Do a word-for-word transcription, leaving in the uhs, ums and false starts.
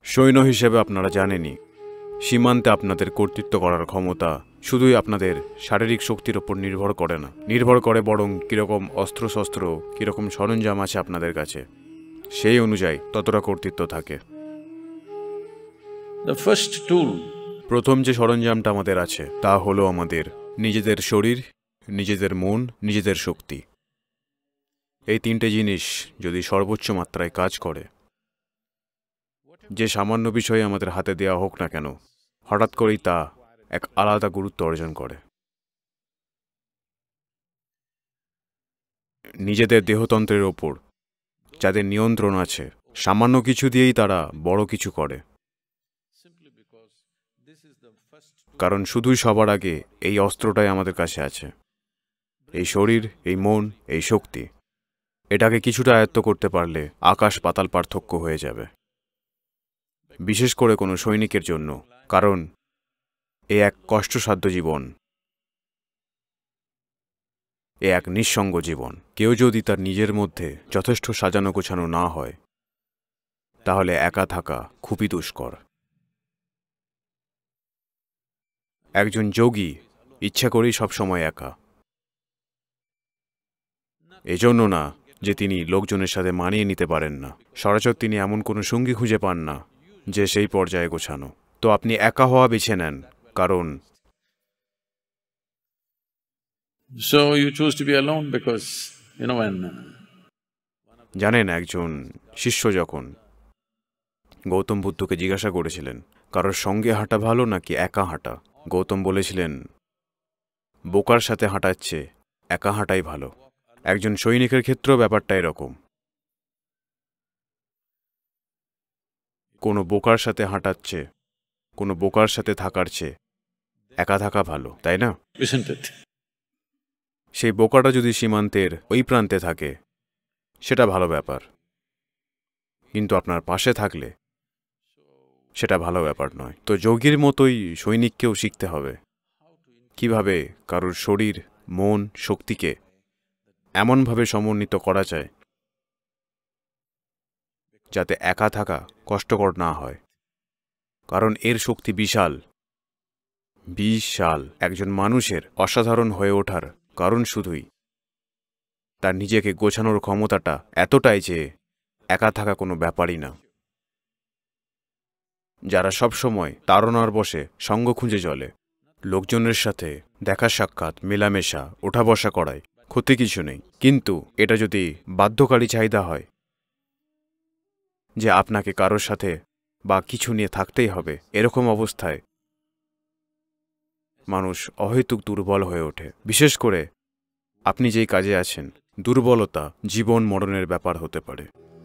সৈন্য হিসেবে আপনারা জানেনই, সীমান্তে আপনাদের কর্তৃত্ব করার ক্ষমতা শুধুই আপনাদের শারীরিক শক্তির ওপর নির্ভর করে না, নির্ভর করে বরং কীরকম অস্ত্রশস্ত্র, কীরকম সরঞ্জাম আছে আপনাদের কাছে, সেই অনুযায়ী ততটা কর্তৃত্ব থাকে। The first tool, প্রথম যে সরঞ্জামটা আমাদের আছে তা হলো আমাদের নিজেদের শরীর, নিজেদের মন, নিজেদের শক্তি। এই তিনটে জিনিস যদি সর্বোচ্চ মাত্রায় কাজ করে, যে সামান্য বিষয়ে আমাদের হাতে দেওয়া হোক না কেন, হঠাৎ করেই তা এক আলাদা গুরুত্ব অর্জন করে। নিজেদের দেহতন্ত্রের ওপর যাদের নিয়ন্ত্রণ আছে, সামান্য কিছু দিয়েই তারা বড় কিছু করে, কারণ শুধুই সবার আগে এই অস্ত্রটাই আমাদের কাছে আছে, এই শরীর, এই মন, এই শক্তি। এটাকে কিছুটা আয়ত্ত করতে পারলে আকাশ পাতাল পার্থক্য হয়ে যাবে, বিশেষ করে কোনো সৈনিকের জন্য, কারণ এ এক কষ্টসাধ্য জীবন, এ এক নিঃসঙ্গ জীবন। কেউ যদি তার নিজের মধ্যে যথেষ্ট সাজানো গোছানো না হয়, তাহলে একা থাকা খুবই দুষ্কর। একজন যোগী ইচ্ছা করেই সবসময় একা, এজন্য না যে তিনি লোকজনের সাথে মানিয়ে নিতে পারেন না, সরাসরি তিনি এমন কোনো সঙ্গী খুঁজে পান না যে সেই পর্যায়ে গোছানো। তো আপনি একা হওয়া বেছে নেন, কারণ so you choose to be alone because, you know, when জানেন, একজন শিষ্য যখন গৌতম বুদ্ধকে জিজ্ঞাসা করেছিলেন কারোর সঙ্গে হাঁটা ভালো নাকি একা হাঁটা, গৌতম বলেছিলেন বোকার সাথে হাঁটাচ্ছে একা হাঁটাই ভালো। একজন সৈনিকের ক্ষেত্রেও ব্যাপারটা এরকম, কোনো বোকার সাথে হাঁটাচ্ছে, কোনো বোকার সাথে থাকার চেয়ে একা থাকা ভালো, তাই না? isn't it? সেই বোকাটা যদি সীমান্তের ওই প্রান্তে থাকে সেটা ভালো ব্যাপার, কিন্তু আপনার পাশে থাকলে সেটা ভালো ব্যাপার নয়। তো যোগীর মতোই সৈনিককেও শিখতে হবে কিভাবে কারোর শরীর, মন, শক্তিকে এমনভাবে সমন্বিত করা যায় যাতে একা থাকা কষ্টকর না হয়, কারণ এর শক্তি বিশাল বিশাল। একজন মানুষের অসাধারণ হয়ে ওঠার কারণ শুধুই তার নিজেকে গোছানোর ক্ষমতাটা এতটাই যে একা থাকা কোনো ব্যাপারই না। যারা সবসময় তাড়নার বসে সঙ্গ খুঁজে চলে, লোকজনের সাথে দেখা সাক্ষাৎ, মেলামেশা, ওঠা বসা করায় ক্ষতি কিছু নেই, কিন্তু এটা যদি বাধ্যকারী চাহিদা হয় যে আপনাকে কারোর সাথে বা কিছু নিয়ে থাকতেই হবে, এরকম অবস্থায় মানুষ অহেতুক দুর্বল হয়ে ওঠে। বিশেষ করে আপনি যেই কাজে আছেন, দুর্বলতা জীবন মরণের ব্যাপার হতে পারে।